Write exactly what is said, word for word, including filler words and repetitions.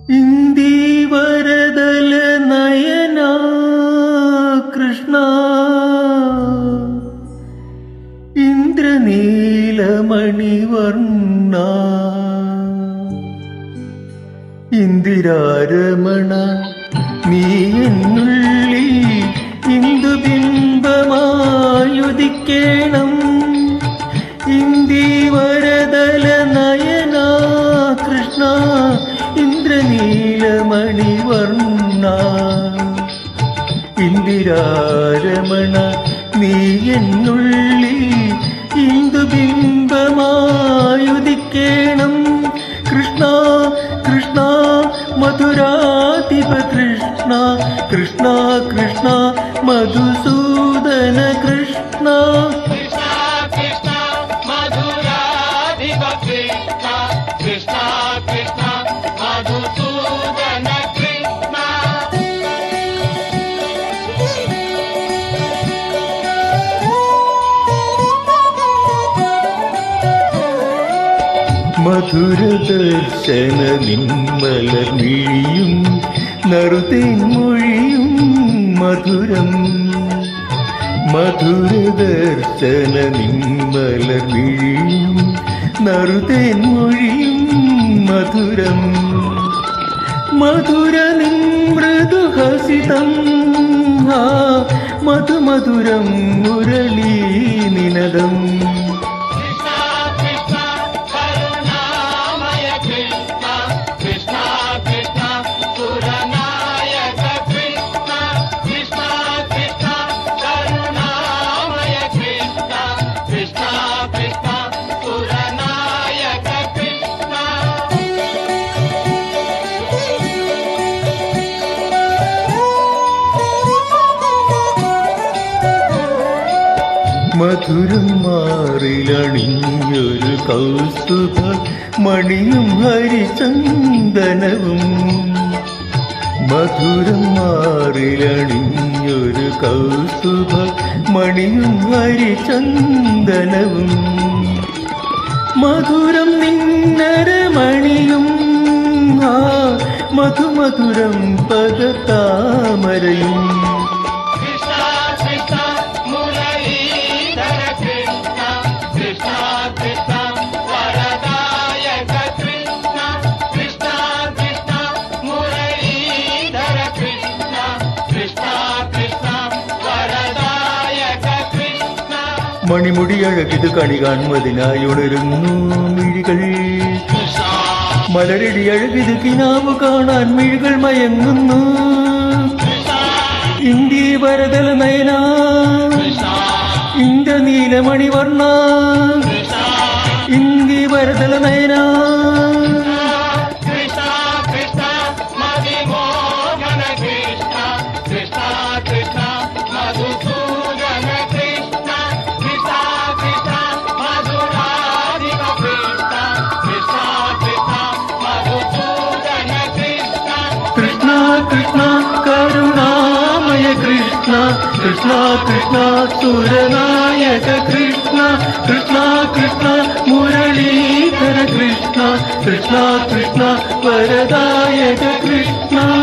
ഇന്ദീവരദല നയന കൃഷ്ണ ഇന്ദ്രനീലമണിവർണ്ണ ഇന്ദിരാരമണ നീ എന്നുള്ളിൽ ഇന്ദുബിംബമായുദിക്കേണം ഇന്ദീവരദല നയന കൃഷ്ണ ഇന്ദ്രനീലമണിവർണ്ണ ഇന്ദിരാരമണ നീ എന്നുള്ളിൽ ഇന്ദുബിംബമായുദിക്കേണം കൃഷ്ണ കൃഷ്ണ മധുരാധിപ കൃഷ്ണ കൃഷ്ണ കൃഷ്ണ മധുസൂദന കൃഷ്ണ മധുരദർശന നിന്മലർ മിഴിയും നറുതേൻ മൊഴിയും മധുരം മധുരദർശന നിന്മലർ മിഴിയും നറുതേൻ മൊഴിയും മധുരം മധുര മൃദുഹസിതം മധുമധുരം മുരളീ നിനദം മധുരം മാറിലണിഞ്ഞൊരു കൗസ്തുഭ മണിയും ഹരിചന്ദനവും മധുരം മാറിലണിഞ്ഞൊരു കൗസ്തുഭ മണിയും ഹരിചന്ദനവും മധുരം നിന്നരമണിയും ആ മധുമധുരം പദതാമരയും മണിമുടിയഴകിത് കണി കാൺമതിനായി ഉണരുന്നു മിഴികൾ മലരടി അഴകിത് കിനാവ് കാണാൻ മിഴികൾ മയങ്ങുന്നു ഇന്ദീവരദല നയന ഇന്ദ്രനീലമണിവർണ്ണ ഇന്ദീവരദല നയന കൃഷ്ണ കരുണാമയ കൃഷ്ണ കൃഷ്ണ കൃഷ്ണ സുരനായക കൃഷ്ണ കൃഷ്ണ കൃഷ്ണ മുരളീധര കൃഷ്ണ കൃഷ്ണ കൃഷ്ണ വരദായക കൃഷ്ണ